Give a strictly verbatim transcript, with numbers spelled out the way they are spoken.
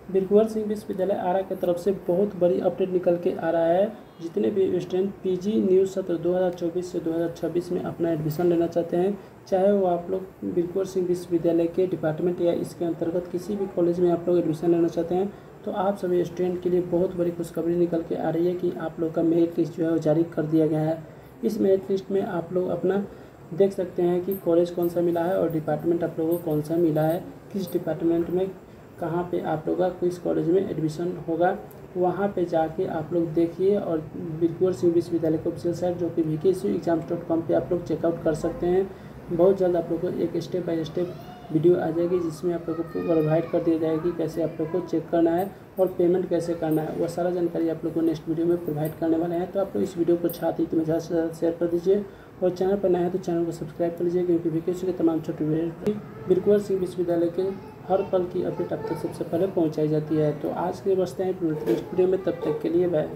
बिरकुंवर सिंह विश्वविद्यालय आरा की तरफ से बहुत बड़ी अपडेट निकल के आ रहा है। जितने भी स्टूडेंट पीजी न्यू सत्र दो हज़ार चौबीस से दो हज़ार छब्बीस में अपना एडमिशन लेना चाहते हैं, चाहे वो आप लोग बिरकुंवर सिंह विश्वविद्यालय के डिपार्टमेंट या इसके अंतर्गत किसी भी कॉलेज में आप लोग एडमिशन लेना चाहते हैं, तो आप सभी स्टूडेंट के लिए बहुत बड़ी खुशखबरी निकल के आ रही है कि आप लोग का मेरिट लिस्ट जो है वो जारी कर दिया गया है। इस मेरिट लिस्ट में आप लोग अपना देख सकते हैं कि कॉलेज कौन सा मिला है और डिपार्टमेंट आप लोगों को कौन सा मिला है, किस डिपार्टमेंट में कहाँ पे आप लोगों का किस कॉलेज में एडमिशन होगा। वहाँ पे जाके आप लोग देखिए और बिरकुंवर सिंह विश्वविद्यालय की ऑफिशियल साइट जो कि वी के सी एग्जाम्स डॉट कॉम पर आप लोग चेकआउट कर सकते हैं। बहुत जल्द आप लोग को एक स्टेप बाय स्टेप वीडियो आ जाएगी जिसमें आप लोगों को प्रोवाइड कर दिया जाएगी कैसे आप लोग को चेक करना है और पेमेंट कैसे करना है, वह सारा जानकारी आप लोग को नेक्स्ट वीडियो में प्रोवाइड करने वाले हैं। तो आप लोग इस वीडियो को चाहते तो ज़्यादा से ज़्यादा शेयर कर दीजिए और चैनल पर नया है तो चैनल को सब्सक्राइब कर लीजिए, क्योंकि वीकेसी के तमाम छोटे वीडियो बिरकुंवर सिंह विश्वविद्यालय के हर पल की अपडेट आप तक सबसे पहले पहुँचाई जाती है। तो आज के बचते हैं नेक्स्ट वीडियो में, तब तक के लिए बाय।